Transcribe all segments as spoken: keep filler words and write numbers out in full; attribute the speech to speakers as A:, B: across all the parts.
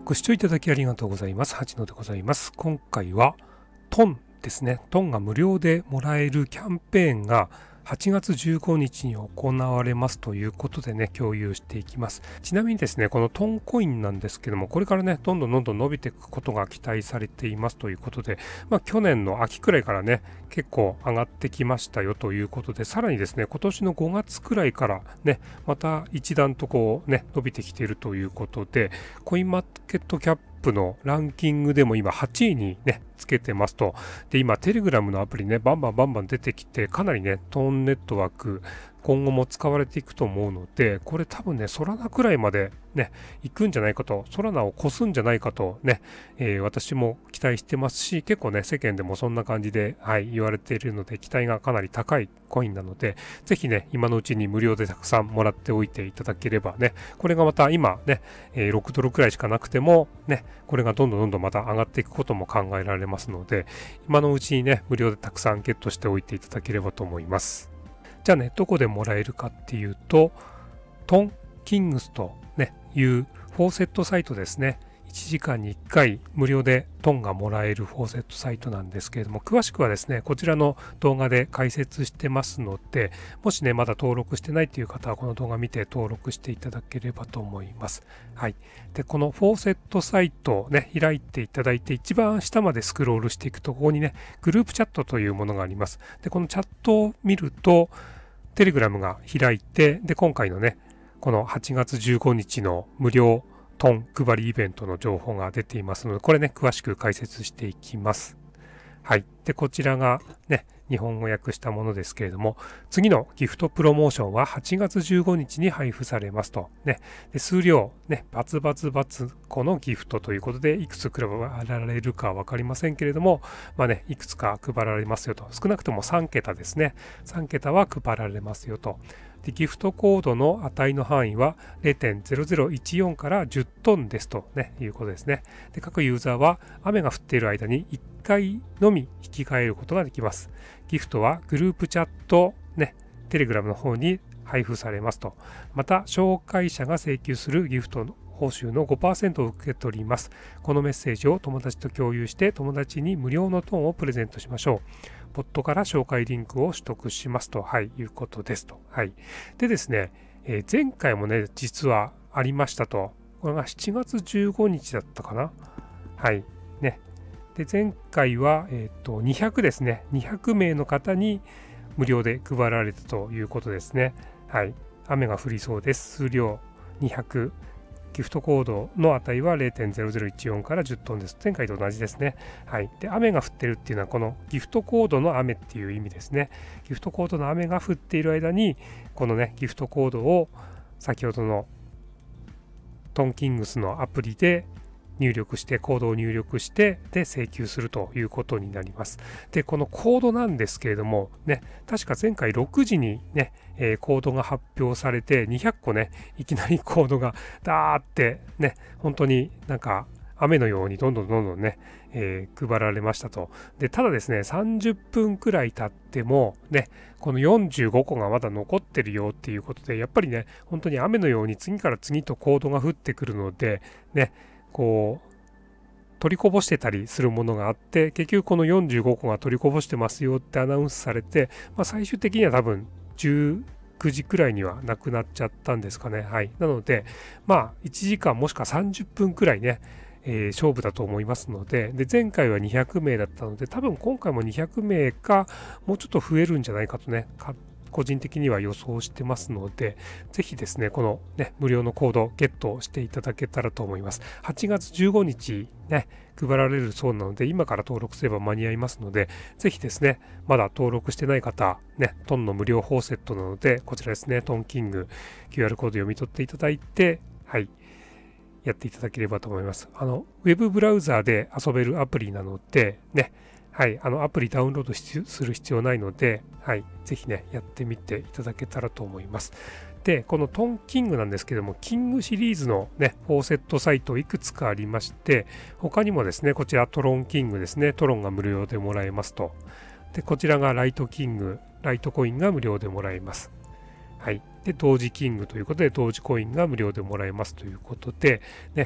A: ご視聴いただきありがとうございます。はちのでございます。今回はトンですね。トンが無料でもらえるキャンペーンがはちがつじゅうごにちに行われますということでね、共有していきます。ちなみにですね、このトンコインなんですけども、これからね、どんどんどんどん伸びていくことが期待されていますということで、まあ去年の秋くらいからね、結構上がってきましたよということで、さらにですね、今年のごがつくらいからね、また一段とこうね、伸びてきているということで、コインマーケットキャップのランキングでも今はちいにね、つけてますと。で、今、テレグラムのアプリね、バンバンバンバン出てきて、かなりね、トーンネットワーク、今後も使われていくと思うので、これ多分ね、ソラナくらいまでね、行くんじゃないかと、ソラナを越すんじゃないかとね、えー、私も期待してますし、結構ね、世間でもそんな感じで、はい、言われているので、期待がかなり高いコインなので、ぜひね、今のうちに無料でたくさんもらっておいていただければね、これがまた今ね、えー、ろくドルくらいしかなくても、ね、これがどんどんどんどんまた上がっていくことも考えられますので、今のうちにね、無料でたくさんゲットしておいていただければと思います。じゃあね、どこでもらえるかっていうと、トンキングスと、ね、いうフォーセットサイトですね。いちじかんにいっかい無料でトンがもらえるフォーセットサイトなんですけれども、詳しくはですね、こちらの動画で解説してますので、もしね、まだ登録してないという方はこの動画見て登録していただければと思います。はい。で、このフォーセットサイトをね、開いていただいて、一番下までスクロールしていくと、ここにね、グループチャットというものがあります。で、このチャットを見ると、テレグラムが開いて、で、今回のね、このはちがつじゅうごにちの無料トン配りイベントの情報が出ていますので、これね、詳しく解説していきます。はい。で、こちらがね、日本語訳したものですけれども、次のギフトプロモーションははちがつじゅうごにちに配布されますと。ね。で、数量、ね、バツバツバツこのギフトということで、いくつ配られるかわかりませんけれども、まあね、いくつか配られますよと。少なくともさんけたですね。さんけたは配られますよと。で、ギフトコードの値の範囲は ゼロてんゼロゼロいちよん からじゅっトンですと、ね、いうことですね。で、各ユーザーは雨が降っている間にいっかいのみ引き換えることができます。ギフトはグループチャット、ね、テレグラムの方に配布されますと。また、紹介者が請求するギフトの報酬の ごパーセント を受け取ります。このメッセージを友達と共有して友達に無料のトーンをプレゼントしましょう。ボットから紹介リンクを取得しますと、はい、いうことですと。はい。でですね、えー、前回もね、実はありましたと。これがしちがつじゅうごにちだったかな。はい。ね。で、前回は、えっと、にひゃくですね。にひゃくめいの方に無料で配られたということですね。はい。雨が降りそうです。数量にひゃく。ギフトコードの値は ゼロてんゼロゼロいちよん からじゅっトンです。前回と同じですね。はい。で、雨が降ってるっていうのは、このギフトコードの雨っていう意味ですね。ギフトコードの雨が降っている間に、このね、ギフトコードを先ほどのトンキングスのアプリで入力して、コードを入力して、で、請求するということになります。で、このコードなんですけれども、ね、確か前回ろくじにね、えー、コードが発表されて、にひゃっこね、いきなりコードがダーってね、本当になんか雨のようにどんどんどんどんね、えー、配られましたと。で、ただですね、さんじゅっぷんくらい経っても、ね、このよんじゅうごこがまだ残ってるよっていうことで、やっぱりね、本当に雨のように次から次とコードが降ってくるので、ね、こう取りこぼしてたりするものがあって、結局このよんじゅうごこが取りこぼしてますよってアナウンスされて、まあ、最終的には多分じゅうくじくらいにはなくなっちゃったんですかね。はい。なので、まあいちじかんもしくはさんじゅっぷんくらいね、えー、勝負だと思いますので、で、前回はにひゃくめいだったので、多分今回もにひゃくめいか、もうちょっと増えるんじゃないかとね、個人的には予想してますので、ぜひですね、このね、無料のコードゲットしていただけたらと思います。はちがつじゅうごにちね、配られるそうなので、今から登録すれば間に合いますので、ぜひですね、まだ登録してない方、ね、トンの無料フォーセットなので、こちらですね、トンキング キューアール コード読み取っていただいて、はい、やっていただければと思います。あの、ウェブブラウザーで遊べるアプリなので、ね、はい、あのアプリダウンロードする必要ないので、はい、ぜひね、やってみていただけたらと思います。で、このトンキングなんですけども、キングシリーズのね、フォーセットサイトいくつかありまして、他にもですね、こちらトロンキングですね、トロンが無料でもらえますと。で、こちらがライトキング、ライトコインが無料でもらえます。はい。で、同時キングということで、同時コインが無料でもらえますということで、ね、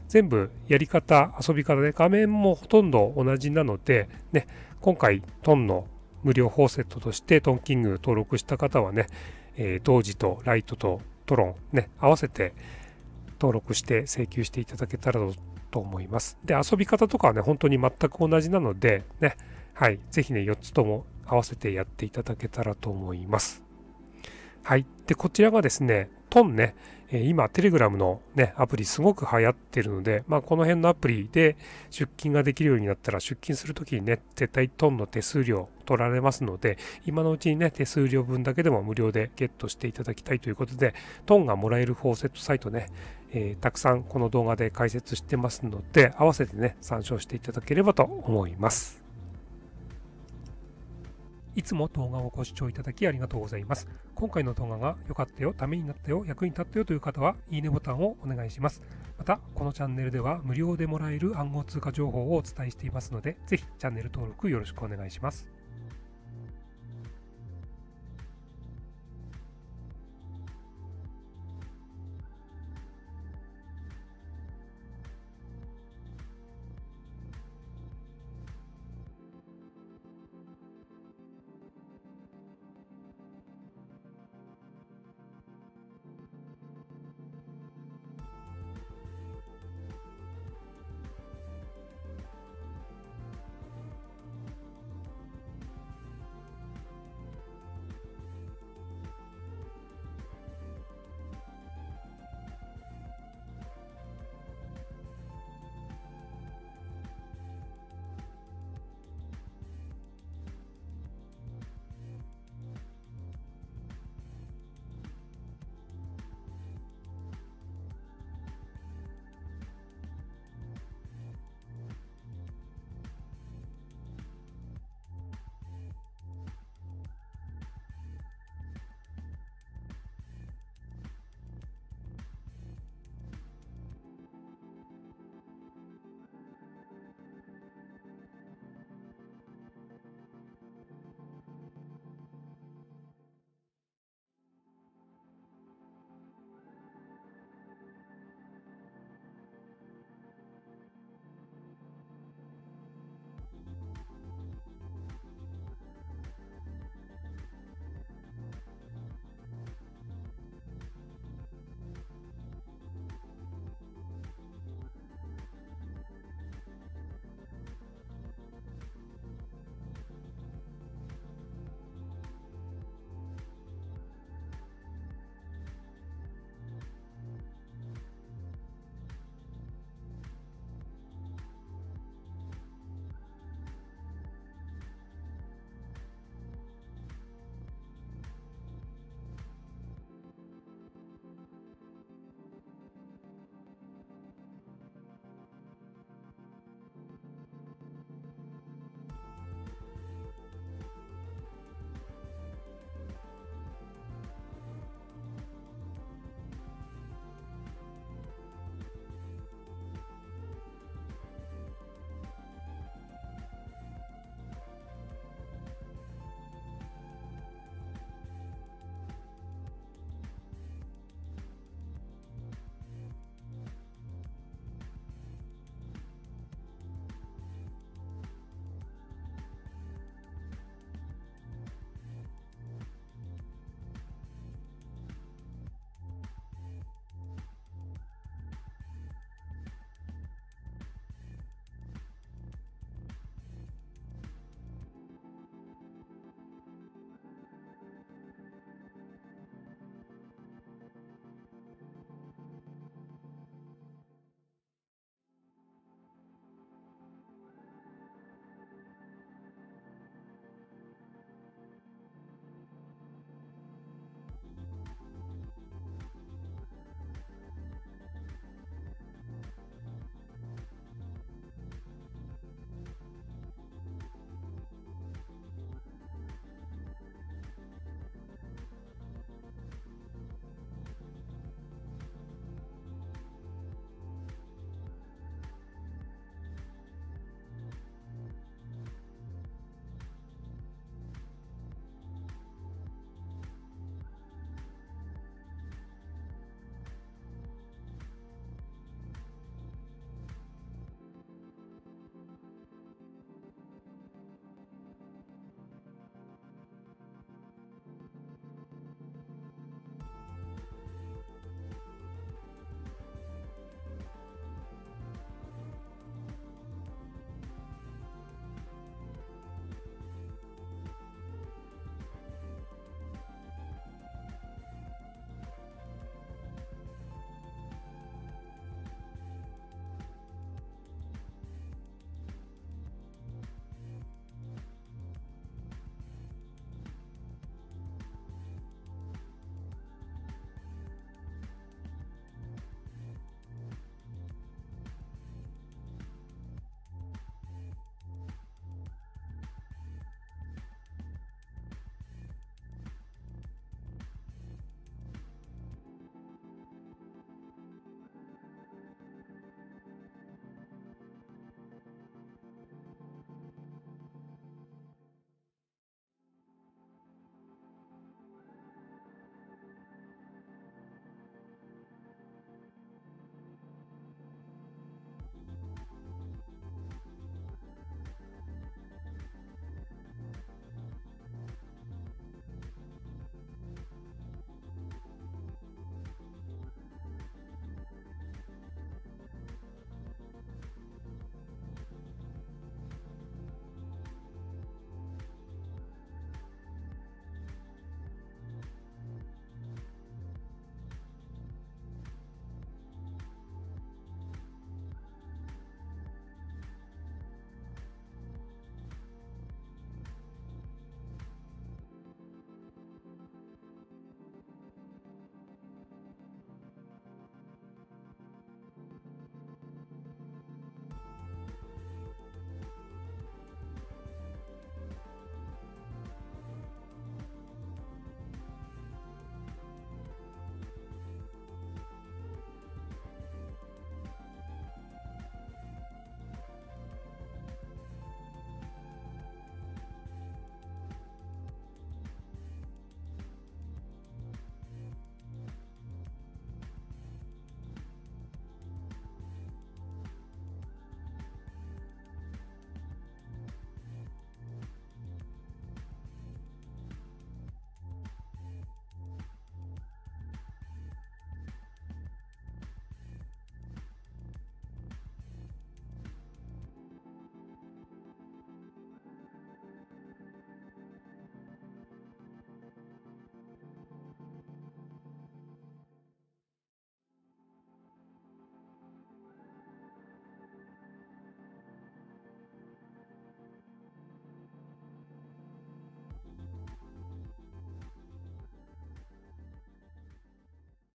A: 全部やり方、遊び方で画面もほとんど同じなので、ね、今回トンの無料フォーセットとしてトンキング登録した方はね、えー、同時とライトとトロンね、合わせて登録して請求していただけたらと思います。で、遊び方とかはね、本当に全く同じなので、ね、はい、ぜひね、よっつとも合わせてやっていただけたらと思います。はい。で、こちらがですね、トンね、今、テレグラムのね、アプリすごく流行ってるので、まあ、この辺のアプリで出金ができるようになったら、出金するときにね、絶対トンの手数料取られますので、今のうちにね、手数料分だけでも無料でゲットしていただきたいということで、トンがもらえるフォーセットサイトね、えー、たくさんこの動画で解説してますので、合わせてね、参照していただければと思います。いつも動画をご視聴いただきありがとうございます。今回の動画が良かったよ、ためになったよ、役に立ったよという方は、いいねボタンをお願いします。また、このチャンネルでは無料でもらえる暗号通貨情報をお伝えしていますので、ぜひチャンネル登録よろしくお願いします。